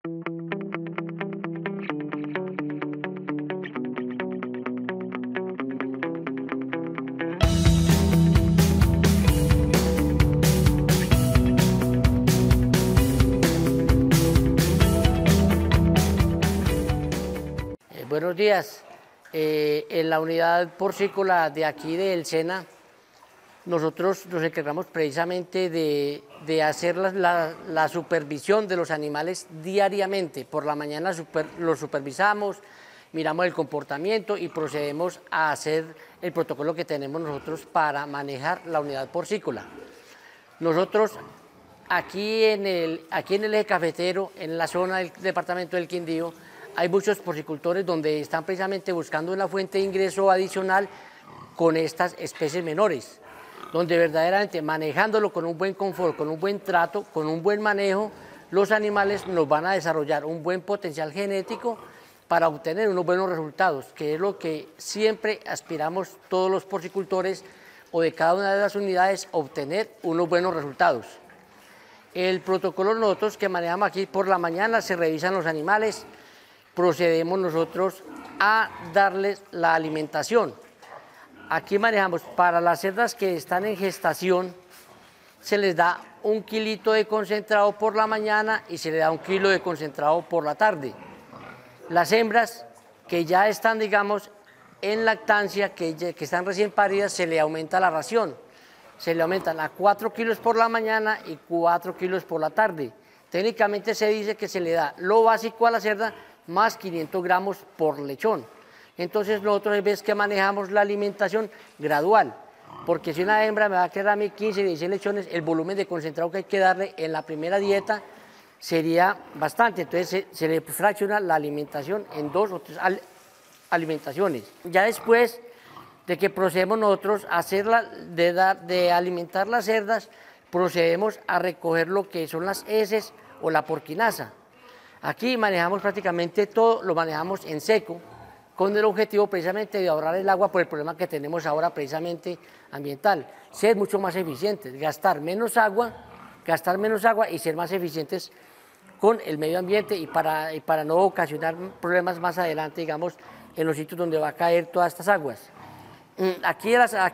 Buenos días. En la unidad porcícola de aquí del SENA, nosotros nos encargamos precisamente de hacer la supervisión de los animales diariamente. Por la mañana los supervisamos, miramos el comportamiento y procedemos a hacer el protocolo que tenemos nosotros para manejar la unidad porcícola. Nosotros aquí en el eje cafetero, en la zona del departamento del Quindío, hay muchos porcicultores donde están precisamente buscando una fuente de ingreso adicional con estas especies menores, donde verdaderamente manejándolo con un buen confort, con un buen trato, con un buen manejo, los animales nos van a desarrollar un buen potencial genético para obtener unos buenos resultados, que es lo que siempre aspiramos todos los porcicultores o de cada una de las unidades, obtener unos buenos resultados. El protocolo nosotros que manejamos aquí por la mañana, se revisan los animales, procedemos nosotros a darles la alimentación. Aquí manejamos para las cerdas que están en gestación, se les da 1 kilito de concentrado por la mañana y se les da 1 kilo de concentrado por la tarde. Las hembras que ya están, digamos, en lactancia, que están recién paridas, se le aumenta la ración. Se le aumentan a 4 kilos por la mañana y 4 kilos por la tarde. Técnicamente se dice que se le da lo básico a la cerda, más 500 gramos por lechón. Entonces nosotros ves que manejamos la alimentación gradual, porque si una hembra me va a quedar a mí 15, 16 lechones, el volumen de concentrado que hay que darle en la primera dieta sería bastante, entonces se le fracciona la alimentación en 2 o 3 alimentaciones. Ya después de que procedemos nosotros a de alimentar las cerdas, procedemos a recoger lo que son las heces o la porquinaza. Aquí manejamos prácticamente todo, lo manejamos en seco, con el objetivo precisamente de ahorrar el agua por el problema que tenemos ahora precisamente ambiental. Ser mucho más eficientes, gastar menos agua y ser más eficientes con el medio ambiente y para no ocasionar problemas más adelante, digamos, en los sitios donde va a caer todas estas aguas. Aquí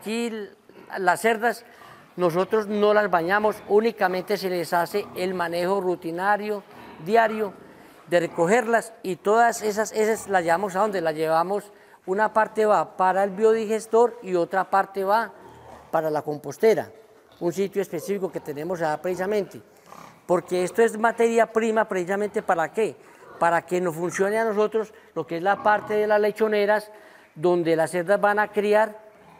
las cerdas nosotros no las bañamos, únicamente se les hace el manejo rutinario, diario, de recogerlas, y todas esas las llevamos a donde las llevamos. Una parte va para el biodigestor y otra parte va para la compostera, un sitio específico que tenemos allá precisamente, porque esto es materia prima precisamente ¿para qué? Para que nos funcione a nosotros lo que es la parte de las lechoneras, donde las cerdas van a criar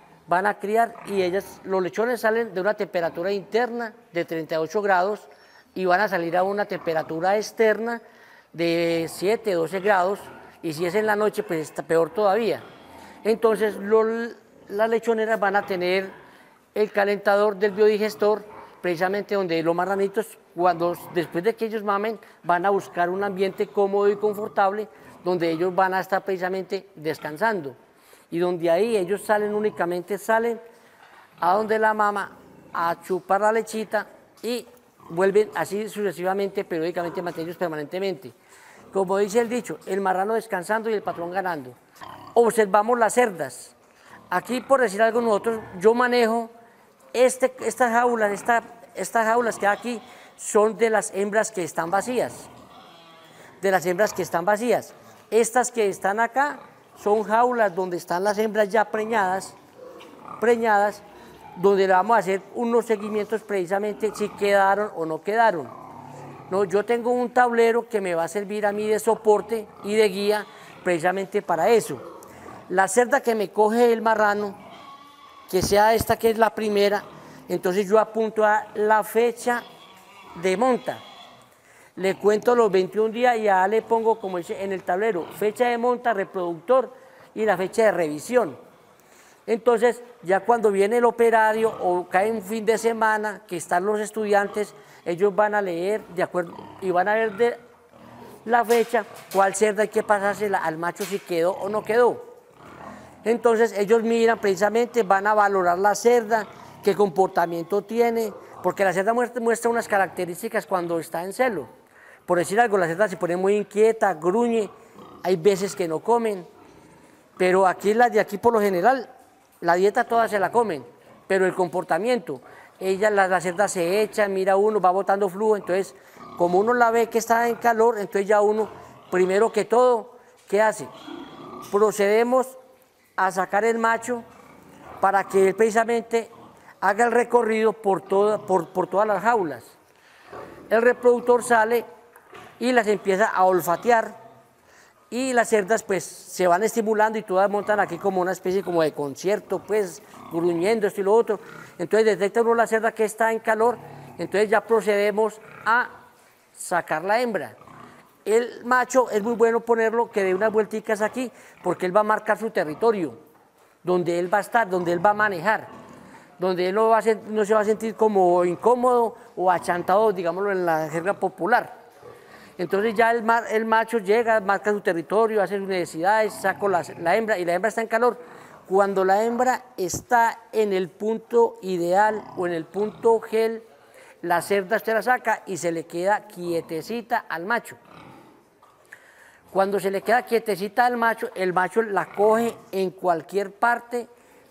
y los lechones salen de una temperatura interna de 38 grados y van a salir a una temperatura externa de 7, 12 grados, y si es en la noche, pues está peor todavía. Entonces las lechoneras van a tener el calentador del biodigestor, precisamente donde los marranitos, después de que ellos mamen, van a buscar un ambiente cómodo y confortable, donde ellos van a estar precisamente descansando, y donde ahí ellos únicamente salen a donde la mama a chupar la lechita y vuelven así sucesivamente, periódicamente, mantenidos permanentemente. Como dice el dicho, el marrano descansando y el patrón ganando. Observamos las cerdas. Aquí, por decir algo, yo manejo estas jaulas que hay aquí son de las hembras que están vacías. Estas que están acá son jaulas donde están las hembras ya preñadas, donde le vamos a hacer unos seguimientos precisamente si quedaron o no quedaron. No, yo tengo un tablero que me va a servir a mí de soporte y de guía precisamente para eso. La cerda que me coge el marrano, que sea esta que es la primera, entonces yo apunto a la fecha de monta. Le cuento los 21 días y ya le pongo, como dice en el tablero, fecha de monta, reproductor y la fecha de revisión. Entonces, ya cuando viene el operario o cae un fin de semana que están los estudiantes, ellos van a leer de acuerdo y van a ver de la fecha cuál cerda hay que pasársela al macho si quedó o no quedó. Entonces ellos miran precisamente, van a valorar la cerda, qué comportamiento tiene, porque la cerda muestra unas características cuando está en celo. por decir algo, la cerda se pone muy inquieta, gruñe, hay veces que no comen, pero aquí las de aquí por lo general, la dieta todas se la comen, pero el comportamiento, la cerda se echa, mira uno, va botando flujo, entonces como uno la ve que está en calor, entonces ya uno, primero que todo, ¿qué hace? Procedemos a sacar el macho para que él precisamente haga el recorrido por todas las jaulas. El reproductor sale y las empieza a olfatear y las cerdas pues se van estimulando y todas montan aquí como una especie como de concierto, pues gruñendo esto y lo otro. Entonces detecta uno la cerda que está en calor, entonces ya procedemos a sacar la hembra. El macho es muy bueno ponerlo que dé unas vuelticas aquí porque él va a marcar su territorio, donde él va a estar, donde él va a manejar, donde él no se va a sentir como incómodo o achantado, digámoslo en la jerga popular. Entonces ya el macho llega, marca su territorio, hace sus necesidades, saco la hembra y la hembra está en calor. Cuando la hembra está en el punto ideal o en el punto gel, la cerda usted la saca y se le queda quietecita al macho. Cuando se le queda quietecita al macho, el macho la coge en cualquier parte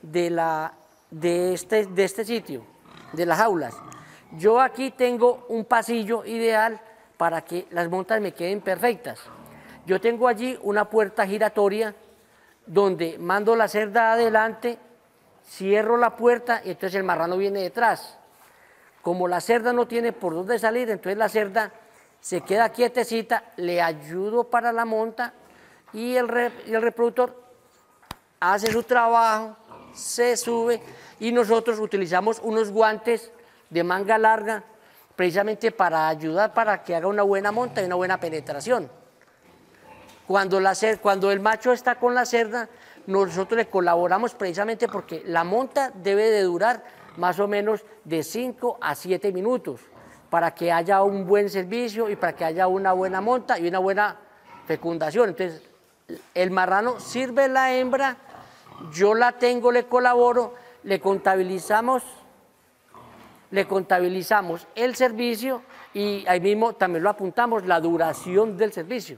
de este sitio, de las jaulas. Yo aquí tengo un pasillo ideal para que las montas me queden perfectas. Yo tengo allí una puerta giratoria donde mando la cerda adelante, cierro la puerta y entonces el marrano viene detrás. Como la cerda no tiene por dónde salir, entonces la cerda se queda quietecita, le ayudo para la monta y el reproductor hace su trabajo, se sube y nosotros utilizamos unos guantes de manga larga precisamente para ayudar para que haga una buena monta y una buena penetración. Cuando el macho está con la cerda, nosotros le colaboramos precisamente porque la monta debe de durar más o menos de 5 a 7 minutos para que haya un buen servicio y para que haya una buena monta y una buena fecundación. Entonces, el marrano sirve la hembra, yo la tengo, le colaboro, le contabilizamos el servicio y ahí mismo también lo apuntamos, la duración del servicio.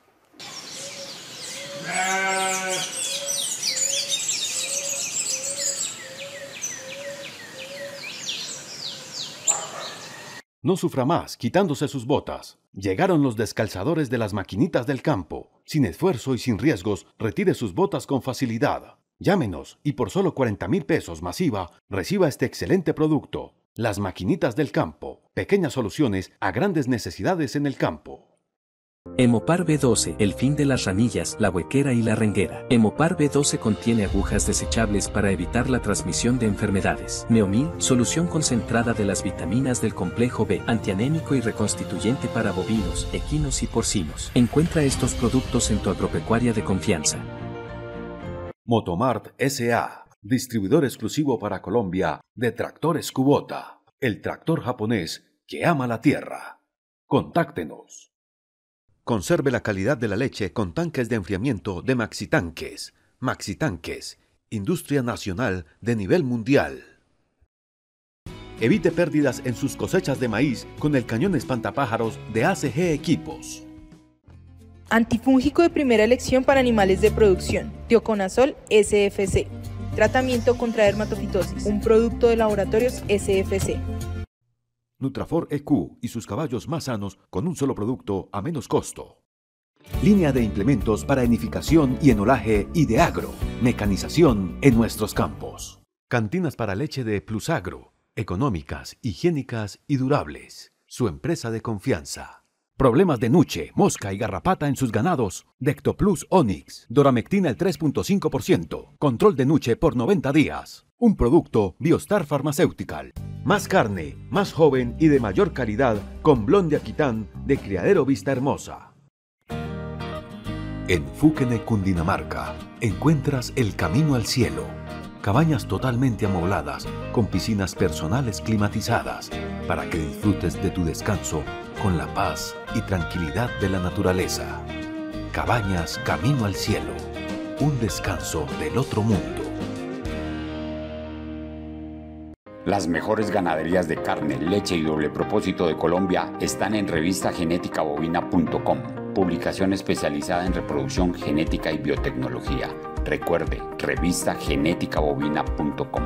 No sufra más quitándose sus botas. Llegaron los descalzadores de las maquinitas del campo. Sin esfuerzo y sin riesgos, retire sus botas con facilidad. Llámenos y por solo 40,000 pesos masiva, reciba este excelente producto. Las maquinitas del campo. Pequeñas soluciones a grandes necesidades en el campo. Hemopar B12, el fin de las ranillas, la huequera y la renguera. Hemopar B12 contiene agujas desechables para evitar la transmisión de enfermedades. Neomil, solución concentrada de las vitaminas del complejo B, antianémico y reconstituyente para bovinos, equinos y porcinos. Encuentra estos productos en tu agropecuaria de confianza. Motomart S.A., distribuidor exclusivo para Colombia de tractores Kubota, el tractor japonés que ama la tierra. Contáctenos. Conserve la calidad de la leche con tanques de enfriamiento de Maxitanques. Maxitanques, industria nacional de nivel mundial. Evite pérdidas en sus cosechas de maíz con el cañón espantapájaros de ACG Equipos. Antifúngico de primera elección para animales de producción, Tioconazol SFC. Tratamiento contra dermatofitosis, un producto de laboratorios SFC. Nutrafor EQ y sus caballos más sanos con un solo producto a menos costo. Línea de implementos para enificación y enolaje y de agro. Mecanización en nuestros campos. Cantinas para leche de Plusagro. Económicas, higiénicas y durables. Su empresa de confianza. Problemas de nuche, mosca y garrapata en sus ganados. Dectoplus Onix. Doramectina el 3.5%. Control de nuche por 90 días. Un producto Biostar Pharmaceutical. Más carne, más joven y de mayor calidad con Blonde Aquitán de Criadero Vista Hermosa. En Fúquene, Cundinamarca, encuentras el camino al cielo. Cabañas totalmente amobladas, con piscinas personales climatizadas, para que disfrutes de tu descanso con la paz y tranquilidad de la naturaleza. Cabañas Camino al Cielo, un descanso del otro mundo. Las mejores ganaderías de carne, leche y doble propósito de Colombia están en revistageneticabovina.com, publicación especializada en reproducción genética y biotecnología. Recuerde, revistageneticabovina.com.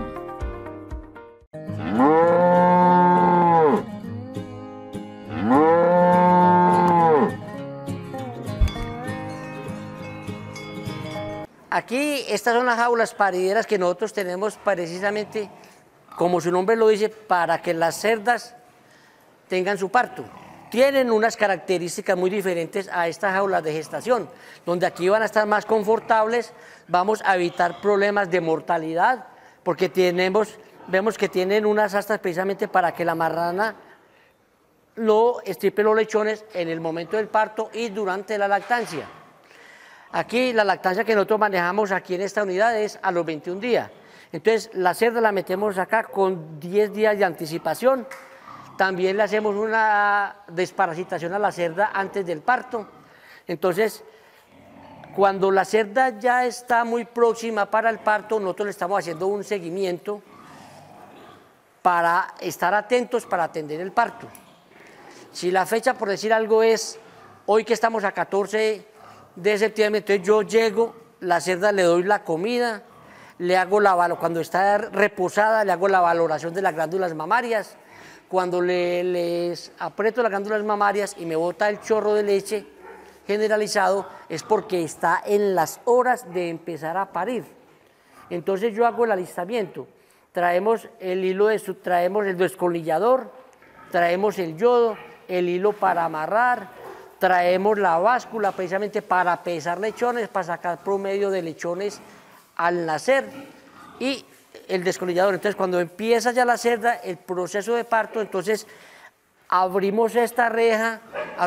Aquí estas son las jaulas parideras que nosotros tenemos precisamente, como su nombre lo dice, para que las cerdas tengan su parto. Tienen unas características muy diferentes a estas jaulas de gestación, donde aquí van a estar más confortables, vamos a evitar problemas de mortalidad, porque vemos que tienen unas astas precisamente para que la marrana no estripe los lechones en el momento del parto y durante la lactancia. Aquí la lactancia que nosotros manejamos aquí en esta unidad es a los 21 días. Entonces la cerda la metemos acá con 10 días de anticipación. También le hacemos una desparasitación a la cerda antes del parto. Entonces, cuando la cerda ya está muy próxima para el parto, nosotros le estamos haciendo un seguimiento para estar atentos para atender el parto. Si la fecha, por decir algo, es hoy que estamos a 14 de septiembre, entonces yo llego, la cerda le doy la comida, le hago cuando está reposada, le hago la valoración de las glándulas mamarias. Cuando les aprieto las glándulas mamarias y me bota el chorro de leche generalizado, es porque está en las horas de empezar a parir. Entonces yo hago el alistamiento, traemos el traemos el descolillador, traemos el yodo, el hilo para amarrar, traemos la báscula precisamente para pesar lechones, para sacar promedio de lechones al nacer, y el descolillador. Entonces cuando empieza ya la cerda, el proceso de parto, entonces abrimos esta reja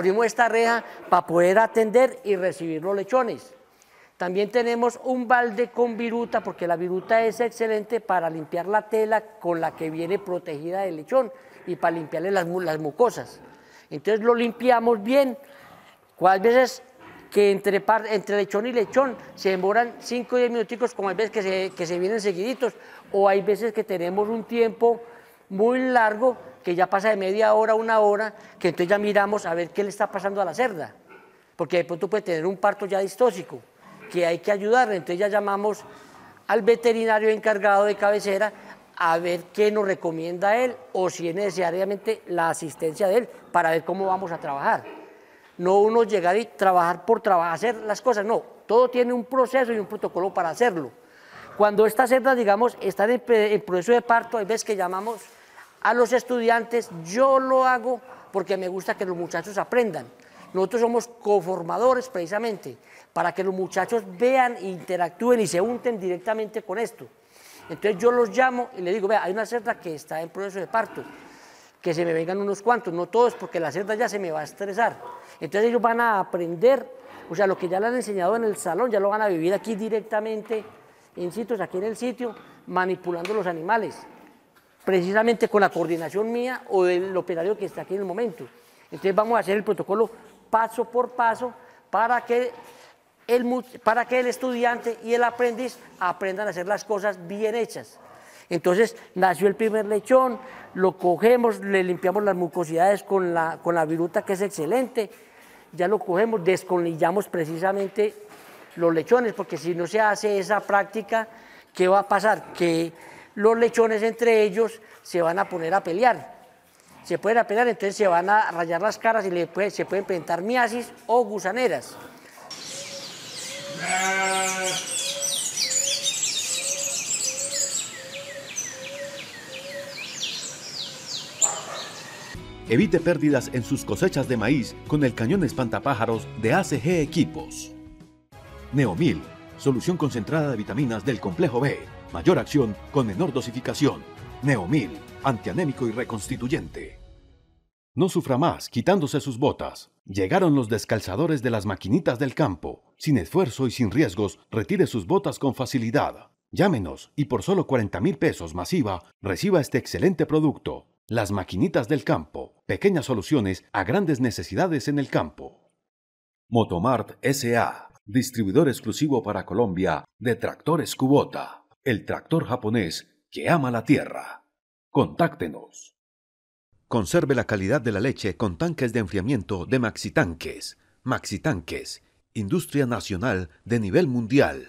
para poder atender y recibir los lechones. También tenemos un balde con viruta, porque la viruta es excelente para limpiar la tela con la que viene protegida el lechón y para limpiarle las mucosas. Entonces lo limpiamos bien. ¿Cuántas veces que entre lechón y lechón se demoran 5 o 10 minuticos, como hay veces que se vienen seguiditos, o hay veces que tenemos un tiempo muy largo, que ya pasa de media hora a una hora, que entonces ya miramos a ver qué le está pasando a la cerda, porque de pronto puede tener un parto ya distóxico, que hay que ayudarle. Entonces ya llamamos al veterinario encargado de cabecera a ver qué nos recomienda él, o si es necesariamente la asistencia de él, para ver cómo vamos a trabajar. No uno llegar y trabajar por trabajar, hacer las cosas, no, todo tiene un proceso y un protocolo para hacerlo. Cuando estas cerdas, digamos, están en proceso de parto, hay veces que llamamos a los estudiantes. Yo lo hago porque me gusta que los muchachos aprendan. Nosotros somos coformadores precisamente, para que los muchachos vean, interactúen y se unten directamente con esto. Entonces yo los llamo y les digo, vea, hay una cerda que está en proceso de parto, que se me vengan unos cuantos, no todos, porque la cerda ya se me va a estresar. Entonces ellos van a aprender, o sea, lo que ya le han enseñado en el salón, ya lo van a vivir aquí directamente, in situ, aquí en el sitio, manipulando los animales, precisamente con la coordinación mía o del operario que está aquí en el momento. Entonces vamos a hacer el protocolo paso por paso para que el estudiante y el aprendiz aprendan a hacer las cosas bien hechas. Entonces nació el primer lechón, lo cogemos, le limpiamos las mucosidades con la viruta, que es excelente, ya lo cogemos, descolillamos precisamente los lechones, porque si no se hace esa práctica, ¿qué va a pasar? Que los lechones entre ellos se van a poner a pelear. Se pueden a pelear, entonces se van a rayar las caras y se pueden presentar miasis o gusaneras. Evite pérdidas en sus cosechas de maíz con el cañón espantapájaros de ACG Equipos. Neomil, solución concentrada de vitaminas del complejo B. Mayor acción con menor dosificación. Neomil, antianémico y reconstituyente. No sufra más quitándose sus botas. Llegaron los descalzadores de las maquinitas del campo. Sin esfuerzo y sin riesgos, retire sus botas con facilidad. Llámenos y por solo 40.000 pesos masiva, reciba este excelente producto. Las maquinitas del campo, pequeñas soluciones a grandes necesidades en el campo. Motomart S.A., distribuidor exclusivo para Colombia de tractores Kubota, el tractor japonés que ama la tierra. Contáctenos. Conserve la calidad de la leche con tanques de enfriamiento de Maxitanques. Maxitanques, industria nacional de nivel mundial.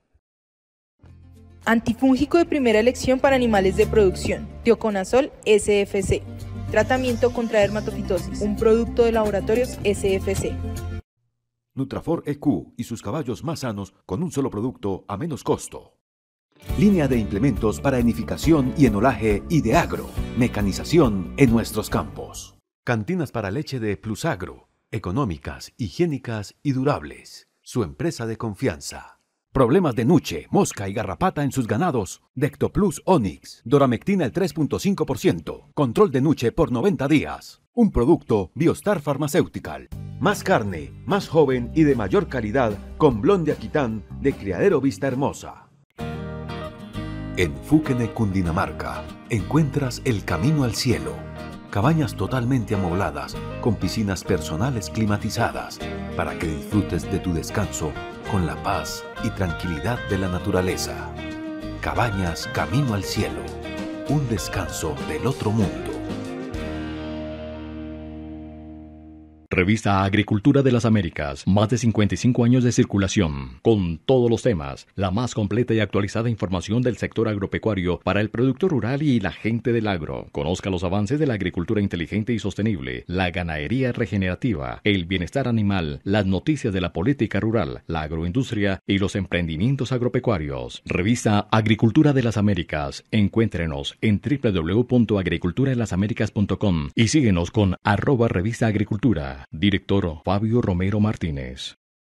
Antifúngico de primera elección para animales de producción, Tioconazol SFC. Tratamiento contra dermatofitosis, un producto de laboratorios SFC. Nutrafor EQ y sus caballos más sanos con un solo producto a menos costo. Línea de implementos para enificación y enolaje y de agro. Mecanización en nuestros campos. Cantinas para leche de Plusagro. Económicas, higiénicas y durables. Su empresa de confianza. Problemas de nuche, mosca y garrapata en sus ganados. Dectoplus Onyx. Doramectina el 3.5%. Control de nuche por 90 días. Un producto Biostar Pharmaceutical. Más carne, más joven y de mayor calidad con Blond de Aquitán de Criadero Vista Hermosa. En Fúquene, Cundinamarca, encuentras el camino al cielo. Cabañas totalmente amobladas, con piscinas personales climatizadas, para que disfrutes de tu descanso con la paz y tranquilidad de la naturaleza. Cabañas Camino al Cielo, un descanso del otro mundo. Revista Agricultura de las Américas, más de 55 años de circulación, con todos los temas, la más completa y actualizada información del sector agropecuario para el productor rural y la gente del agro. Conozca los avances de la agricultura inteligente y sostenible, la ganadería regenerativa, el bienestar animal, las noticias de la política rural, la agroindustria y los emprendimientos agropecuarios. Revista Agricultura de las Américas, encuéntrenos en www.agriculturadelasAmericas.com y síguenos con @revista agricultura. Director Fabio Romero Martínez.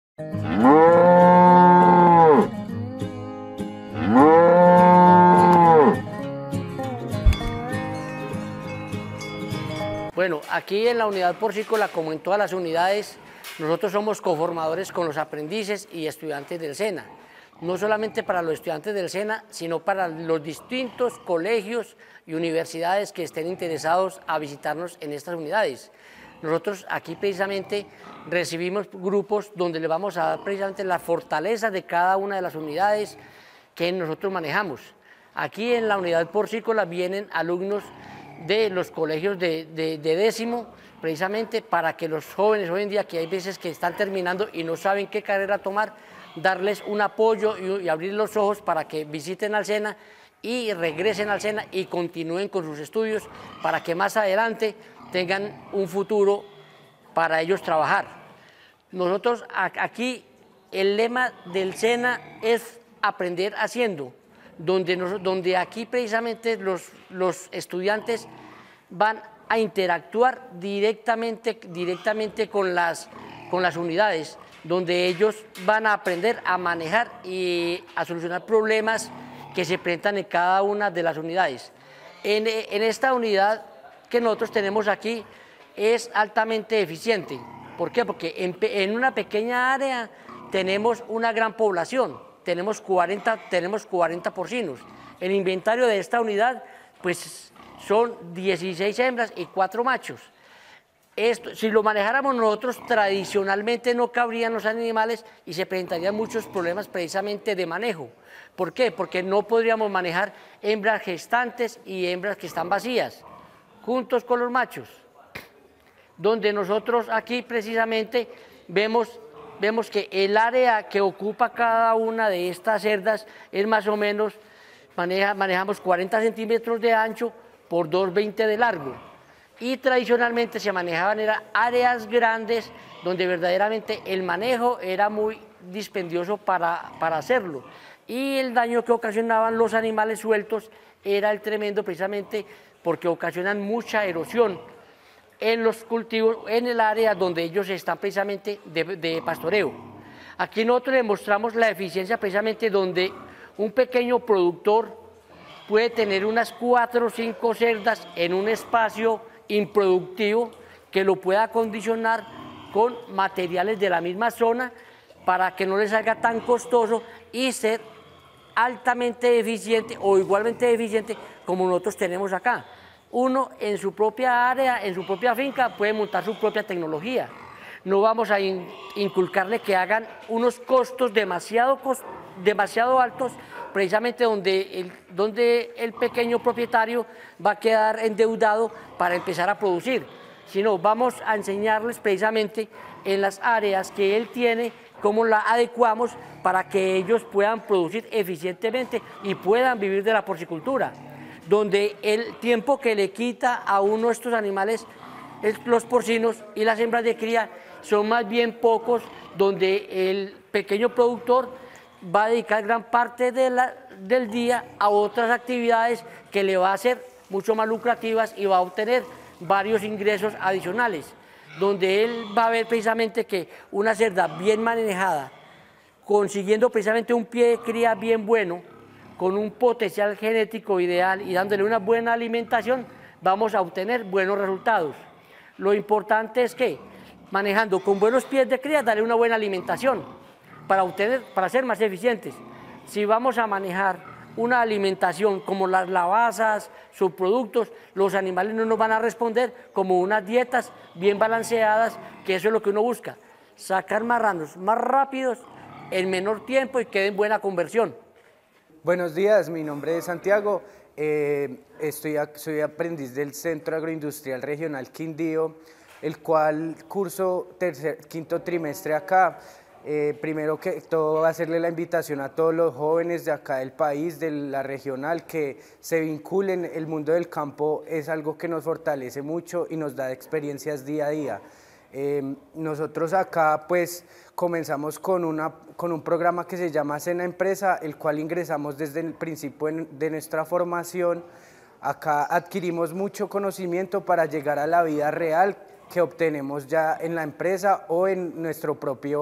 Bueno, aquí en la unidad porcícola, como en todas las unidades, nosotros somos coformadores con los aprendices y estudiantes del SENA. No solamente para los estudiantes del SENA, sino para los distintos colegios y universidades que estén interesados a visitarnos en estas unidades. Nosotros aquí precisamente recibimos grupos donde le vamos a dar precisamente la fortaleza de cada una de las unidades que nosotros manejamos. Aquí en la unidad porcícola vienen alumnos de los colegios de décimo, precisamente para que los jóvenes hoy en día, que hay veces que están terminando y no saben qué carrera tomar, darles un apoyo y abrir los ojos para que visiten al SENA y regresen al SENA y continúen con sus estudios para que más adelante tengan un futuro para ellos trabajar. Nosotros aquí, el lema del SENA es aprender haciendo, donde aquí precisamente los estudiantes van a interactuar directamente con las unidades, donde ellos van a aprender a manejar y a solucionar problemas que se presentan en cada una de las unidades. En esta unidad que nosotros tenemos aquí es altamente eficiente. ¿Por qué? Porque en una pequeña área tenemos una gran población, tenemos 40 porcinos. El inventario de esta unidad pues son 16 hembras y 4 machos. Esto, si lo manejáramos nosotros tradicionalmente no cabrían los animales y se presentarían muchos problemas precisamente de manejo. ¿Por qué? Porque no podríamos manejar hembras gestantes y hembras que están vacías, juntos con los machos, donde nosotros aquí precisamente vemos que el área que ocupa cada una de estas cerdas es más o menos, manejamos 40 centímetros de ancho por 2,20 de largo, y tradicionalmente se manejaban áreas grandes donde verdaderamente el manejo era muy dispendioso para hacerlo, y el daño que ocasionaban los animales sueltos era el tremendo, precisamente porque ocasionan mucha erosión en los cultivos, en el área donde ellos están precisamente de pastoreo. Aquí nosotros demostramos la eficiencia precisamente donde un pequeño productor puede tener unas 4 o 5 cerdas en un espacio improductivo que lo pueda acondicionar con materiales de la misma zona para que no le salga tan costoso y ser altamente eficiente o igualmente eficiente como nosotros tenemos acá. Uno en su propia área, en su propia finca, puede montar su propia tecnología. no vamos a inculcarle que hagan unos costos demasiado altos, precisamente donde el pequeño propietario va a quedar endeudado para empezar a producir, sino vamos a enseñarles precisamente en las áreas que él tiene, cómo la adecuamos para que ellos puedan producir eficientemente y puedan vivir de la porcicultura, donde el tiempo que le quita a uno de estos animales, los porcinos y las hembras de cría, son más bien pocos, donde el pequeño productor va a dedicar gran parte del día a otras actividades que le va a hacer mucho más lucrativas y va a obtener varios ingresos adicionales, donde él va a ver precisamente que una cerda bien manejada, consiguiendo precisamente un pie de cría bien bueno, con un potencial genético ideal y dándole una buena alimentación, vamos a obtener buenos resultados. Lo importante es que, manejando con buenos pies de cría, darle una buena alimentación para ser más eficientes. Si vamos a manejar una alimentación como las lavazas, subproductos, los animales no nos van a responder como unas dietas bien balanceadas, que eso es lo que uno busca, sacar marranos más rápidos, en menor tiempo y que den buena conversión. Buenos días, mi nombre es Santiago, soy aprendiz del Centro Agroindustrial Regional Quindío, el cual curso quinto trimestre acá. Primero que todo, hacerle la invitación a todos los jóvenes de acá del país, de la regional, que se vinculen. El mundo del campo es algo que nos fortalece mucho y nos da experiencias día a día. Nosotros acá pues comenzamos con un programa que se llama Cena Empresa, el cual ingresamos desde el principio de nuestra formación. Acá adquirimos mucho conocimiento para llegar a la vida real que obtenemos ya en la empresa o en nuestra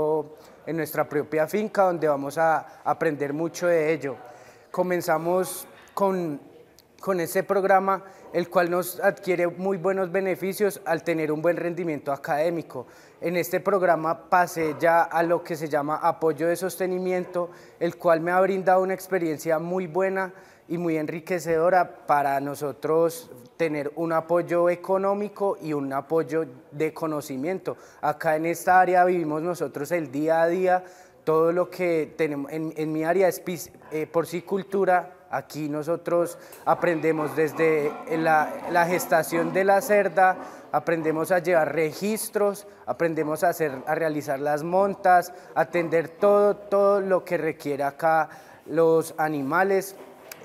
propia finca, donde vamos a aprender mucho de ello. Comenzamos con ese programa, el cual nos adquiere muy buenos beneficios al tener un buen rendimiento académico. En este programa pasé ya a lo que se llama apoyo de sostenimiento, el cual me ha brindado una experiencia muy buena y muy enriquecedora para nosotros tener un apoyo económico y un apoyo de conocimiento. Acá en esta área vivimos nosotros el día a día, todo lo que tenemos en mi área es porcicultura. Aquí nosotros aprendemos desde la gestación de la cerda, aprendemos a llevar registros, aprendemos a realizar las montas, atender todo lo que requiere acá los animales.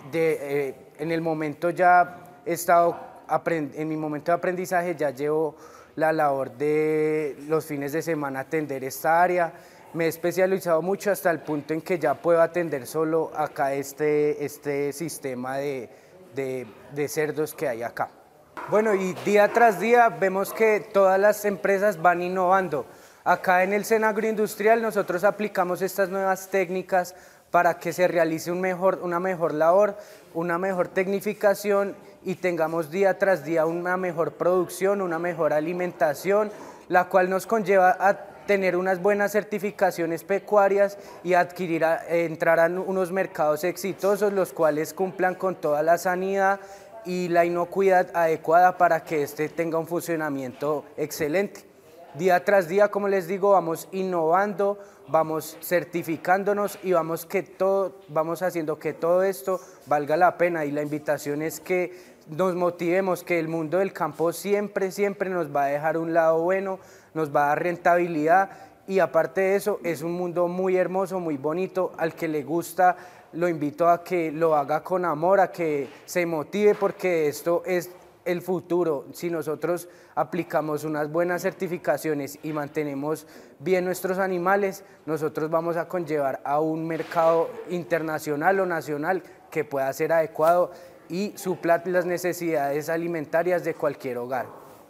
En el momento ya he estado, en mi momento de aprendizaje ya llevo la labor de los fines de semana atender esta área. Me he especializado mucho hasta el punto en que ya puedo atender solo acá este sistema de cerdos que hay acá. Bueno, y día tras día vemos que todas las empresas van innovando. Acá en el Sena Agroindustrial nosotros aplicamos estas nuevas técnicas para que se realice una mejor labor, una mejor tecnificación y tengamos día tras día una mejor producción, una mejor alimentación, la cual nos conlleva a tener unas buenas certificaciones pecuarias y entrar a unos mercados exitosos, los cuales cumplan con toda la sanidad y la inocuidad adecuada para que este tenga un funcionamiento excelente. Día tras día, como les digo, vamos innovando, vamos certificándonos y vamos haciendo que todo esto valga la pena, y la invitación es que nos motivemos, que el mundo del campo siempre nos va a dejar un lado bueno, nos va a dar rentabilidad, y aparte de eso es un mundo muy hermoso, muy bonito. Al que le gusta lo invito a que lo haga con amor, a que se motive, porque esto es el futuro. Si nosotros aplicamos unas buenas certificaciones y mantenemos bien nuestros animales, nosotros vamos a conllevar a un mercado internacional o nacional que pueda ser adecuado y supla las necesidades alimentarias de cualquier hogar.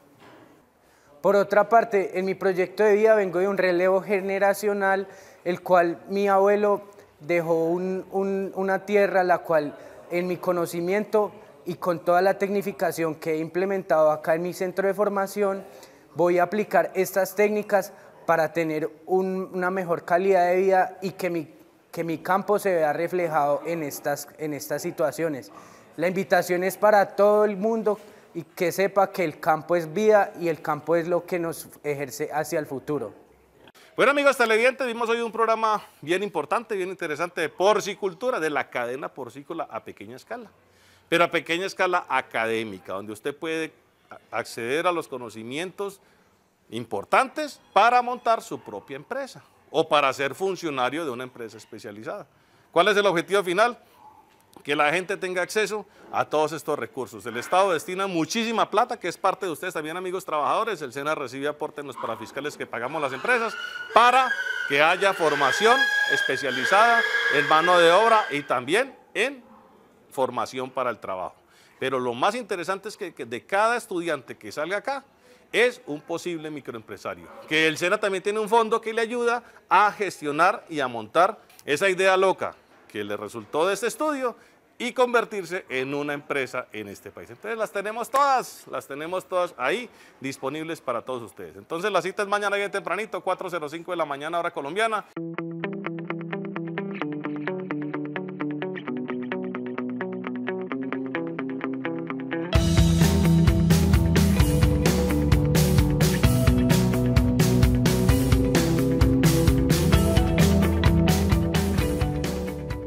Por otra parte, en mi proyecto de vida vengo de un relevo generacional, el cual mi abuelo dejó una tierra, la cual en mi conocimiento y con toda la tecnificación que he implementado acá en mi centro de formación, voy a aplicar estas técnicas para tener una mejor calidad de vida y que mi campo se vea reflejado en estas situaciones. La invitación es para todo el mundo y que sepa que el campo es vida y el campo es lo que nos ejerce hacia el futuro. Bueno, amigos televidentes, vimos hoy un programa bien importante, bien interesante de porcicultura, de la cadena porcícola a pequeña escala, pero a pequeña escala académica, donde usted puede acceder a los conocimientos importantes para montar su propia empresa o para ser funcionario de una empresa especializada. ¿Cuál es el objetivo final? Que la gente tenga acceso a todos estos recursos. El Estado destina muchísima plata, que es parte de ustedes también, amigos trabajadores. El SENA recibe aporte en los parafiscales que pagamos las empresas para que haya formación especializada en mano de obra y también en formación para el trabajo. Pero lo más interesante es que de cada estudiante que salga acá es un posible microempresario. Que el SENA también tiene un fondo que le ayuda a gestionar y a montar esa idea loca que le resultó de este estudio y convertirse en una empresa en este país. Entonces las tenemos todas ahí disponibles para todos ustedes. Entonces la cita es mañana bien tempranito, 4:05 de la mañana hora colombiana.